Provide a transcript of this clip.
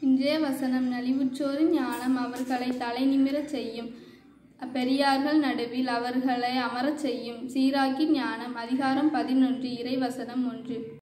இன்றைய வசனம். நலிவுற்றோரின் ஞானம் அவர்களை தலை நிமிரச் செய்யும், பெரியார்கள் நடுவில் அவர்களை அமரச் செய்யும். சீராக்கின் ஞானம். அதிகாரம் 11 இறைவசனம் 1.